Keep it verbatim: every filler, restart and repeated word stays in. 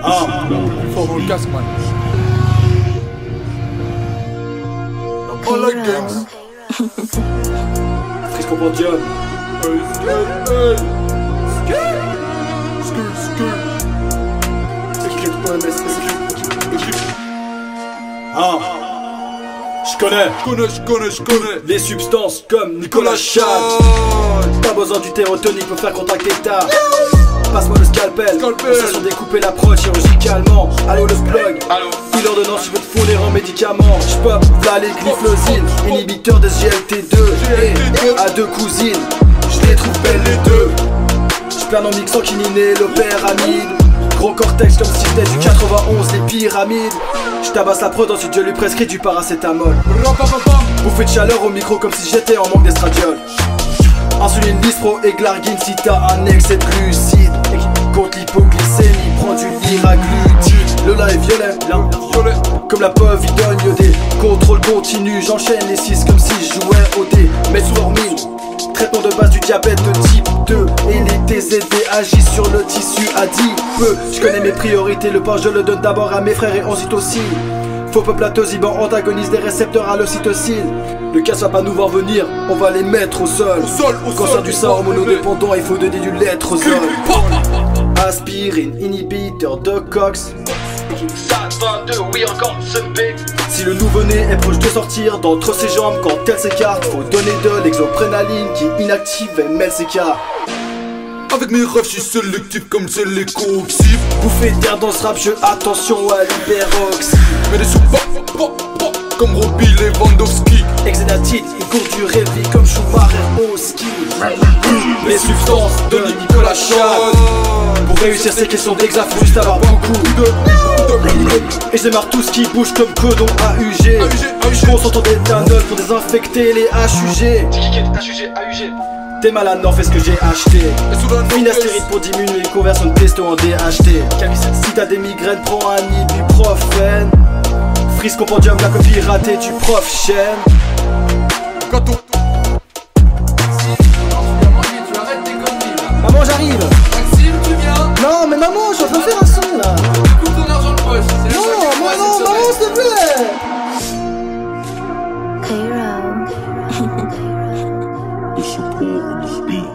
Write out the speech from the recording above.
Ah, fort dans le casque, man. Oh la gangs. Frisco Podium. Hey, skate, hey. Skate, skate, skate. Équipe O M S, équipe. Équipe. Ah, je connais. Je connais, je connais, je connais. Les substances comme Nicolas Chad. T'as besoin du théotonique pour faire contacter ta. Passe-moi le scalpel, Scalpel. sensation découper l'approche chirurgicalement. Allô le plug, Allô. il ordonnance, je veux te fournir en médicaments. J'pop, v'là les glyphosine, inhibiteur de G L T deux. Et à deux cousines, j'les trouve belles les deux. J'plane en mixant quininé, le pyramide. Gros cortex comme si j'étais du quatre-vingt-onze, les pyramides. J'tabasse la prod, ensuite je lui prescris du paracétamol. Bouffée de chaleur au micro comme si j'étais en manque d'estradiol. Insuline, Lispro et Glargine si t'as un excès de glucides. Et qui contre l'hypoglycémie, prend du liraglutide. Le lait est violet, là, Violet. comme la peuve idonne iodé. Contrôle continu, j'enchaîne les six comme si je jouais au dé. Metformine, traitement de base du diabète de type deux. Et les T Z D agissent sur le tissu adipeux. Je connais mes priorités, le pain je le donne d'abord à mes frères et ensuite aussi. Faux peuple atosiban antagonise les récepteurs à l'ocytocine. Le casse va pas nous voir venir, on va les mettre au sol. Au sol, au Cancer sol, du au sein sol, hormonodépendant, il faut donner du létrozole. Aspirine, inhibiteur de Cox. vingt-deux, oui encore Sunpay. Si le nouveau-né est proche de sortir d'entre ses jambes quand elle s'écarte, faut donner de l'exoprénaline qui est inactive et mêle ses cartes. Avec mes rêves, je suis sélectif comme c'est les coxifs. Bouffée d'air dans ce rap, je attention à l'hyperoxy. Mais des sous pop, pop, pop, comme Robbie Lewandowski. Exédatide, il court du rêve comme Schumacher au ski. Les substances de Nicolas Chad. Pour réussir ces questions d'exa, faut juste avoir beaucoup de. Et je démarre tout ce qui bouge comme codon A U G. Je concentre d'éthanol pour désinfecter les H U G. H U G, A U G. T'es malade, non, fais ce que j'ai acheté. Finastéride pour diminuer les conversions de testo en D H T. Si t'as des migraines, prends un ibuprofène. Frisco Podium, la copie ratée du prof chaîne. Gâteau. Maman, j'arrive. Maxime, tu viens? Non, mais maman, je suis en train de faire un son là. Coupe ton argent de poche. C'est Non, la seule maman, chose maman, s'il te plaît. Cairo. The support on the beat.